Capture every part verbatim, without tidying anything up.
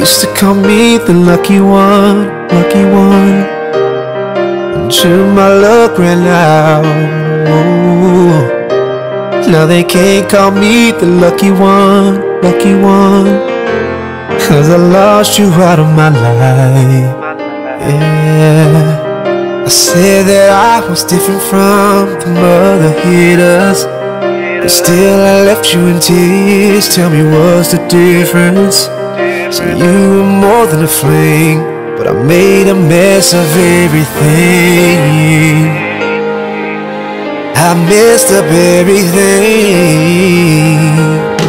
used to call me the lucky one, lucky one, until my luck ran out. Now they can't call me the lucky one, lucky one, 'cause I lost you out of my life. Yeah, I said that I was different from the other haters, but still I left you in tears. Tell me what's the difference? So you were more than a fling, but I made a mess of everything. I messed up everything.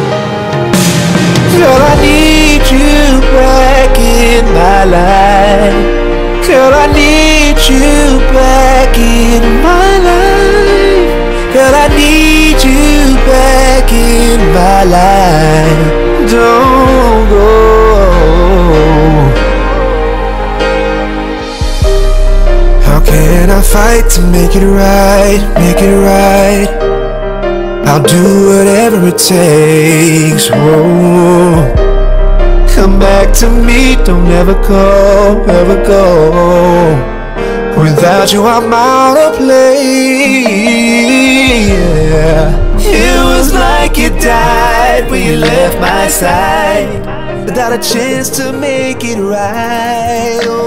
Girl, I need you back in my life. Girl, I need you back in my life. Girl, I need you back in my life. Don't go. How can I fight to make it right, make it right? I'll do whatever it takes. Whoa. Come back to me, don't ever go, ever go. Without you I'm out of place. Yeah. It was like you died when you left my side, without a chance to make it right. Oh.